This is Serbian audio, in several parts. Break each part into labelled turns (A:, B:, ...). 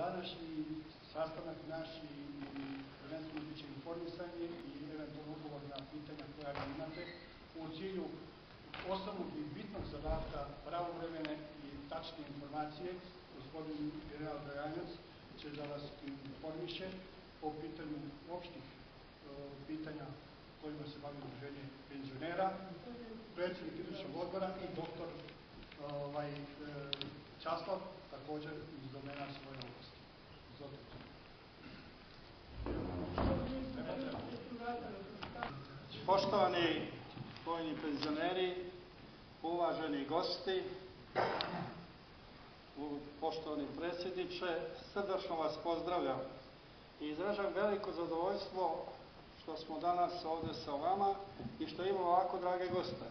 A: današnji sastanak naš i prvenstveno biće informisanje i eventualno odgovor na pitanja koja vi imate u cilju osnovnog i bitnog zadatka pravovremene i tačne informacije. Gospodin general Draganac će da vas informiše po pitanju opštih pitanja kojima se bavi udruženje penzionera, predsjednik izvršnog odbora i doktor Časlav, također iz domena svoje oblasti.
B: Poštovani vojni penzioneri, uvaženi gosti, poštovani predsjedniče, srdačno vas pozdravljam i izražavam veliko zadovoljstvo što smo danas ovde sa vama i što imamo ovako drage goste.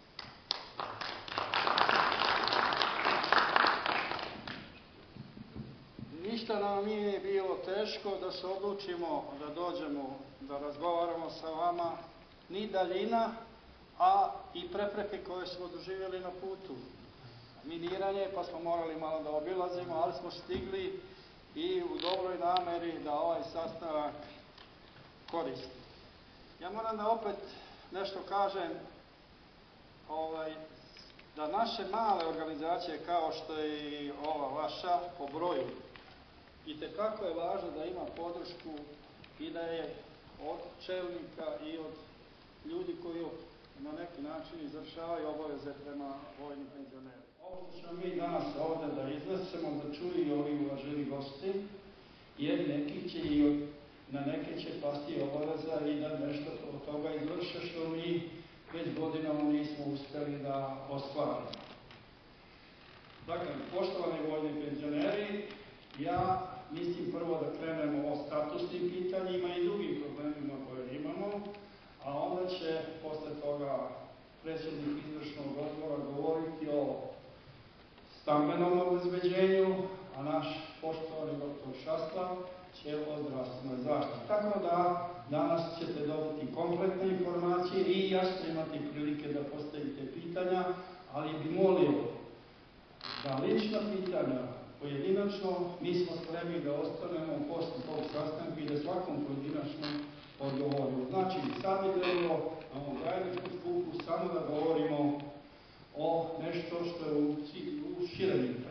B: Ništa nam nije bilo teško da se odlučimo da dođemo, da razgovaramo sa vama, ni daljina, a i prepreke koje smo doživjeli na putu. Miniranje, pa smo morali malo da obilazimo, ali smo stigli i u dobroj nameri da ovaj sastanak koristi. Ja moram da opet nešto kažem, da naše male organizacije kao što je i ova vaša po broju, itekako je važno da ima podršku i da je od čelnika i od ljudi koji na neki način izvršavaju obaveze prema vojnim penzionerima. Ovo što ćemo mi danas ovde da iznesemo, da čuju i ovi uvaženi gosti, jer neki će i na neke će pasti obaveza i da nešto od toga izvrše što mi već godinama nismo uspeli da ostvarimo. Dakle, poštovani vojni penzioneri, ja mislim prvo da krenemo o statusnim pitanjima i drugim problemima koje imamo, a onda će posle toga predsjednik izvršnog odbora govoriti o stambenom obezbeđenju, a naš poštovani doktor Časlav će o zdravstvenoj zaštiti. Tako da danas ćete dobiti kompletne informacije i jasno imati prilike da postavite pitanja, ali bi molio da lična pitanja pojedinačno, mi smo spremni da ostanemo posle tog sastanka i da svakom pojedinačno odgovorimo. Znači, sad idemo na ovom zajedničkom skupu samo da govorimo o nešto što je u širem interesu.